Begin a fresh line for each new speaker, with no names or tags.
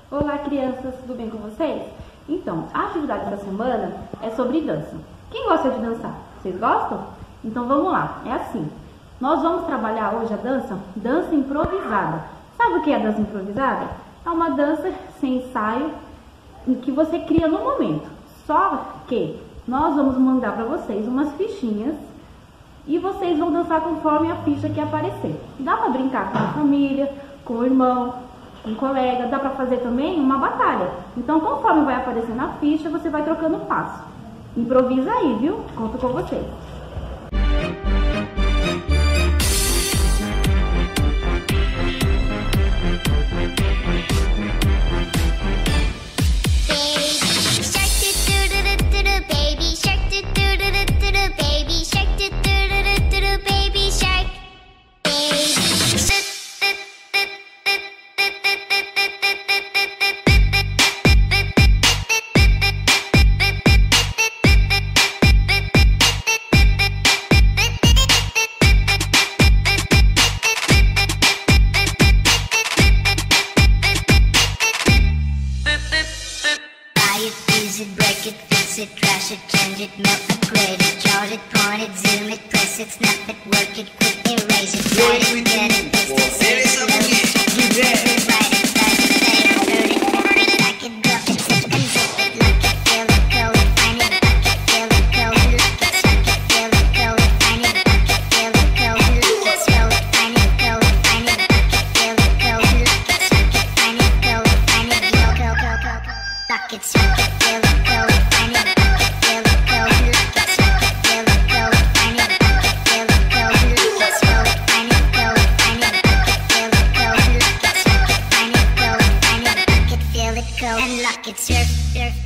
Olá, crianças, tudo bem com vocês? Então, a atividade da semana é sobre dança. Quem gosta de dançar? Vocês gostam? Então vamos lá, é assim. Nós vamos trabalhar hoje a dança improvisada. Sabe o que é a dança improvisada? É uma dança sem ensaio que você cria no momento. Só que nós vamos mandar para vocês umas fichinhas e vocês vão dançar conforme a ficha que aparecer. Dá para brincar com a família, com o irmão, com o colega, dá para fazer também uma batalha. Então, conforme vai aparecer na ficha, você vai trocando o passo. Improvisa aí, viu? Conto com vocês.
Break it, fix it, trash it, change it, melt, upgrade it, charge it, point it, zoom it, press it, snap it, work it, quick erase it, write it, get it, paste it, save it, load it, rewrite it, start it, save it, load it, rip it, back it, drop it, zip and zip it, lock it, fill it, code it, find it, back it, fill it, code it, lock it, suck it, fill it, code it, find it, back it, fill it, code it, lock it, scroll it, find it, code it, find it, back it, fill it, code it, lock it, suck it, find it, code it, find it, lock it, suck it, fill it, code it, find it, back it, fill it, code it, lock it, suck it, fill it, code it, find it, back it, fill it, code it, lock it, scroll it, find it, code it, find it, back it, fill it, code it, lock it, suck it, find it, code it, find it, back it, fill it, code and lock it, surf.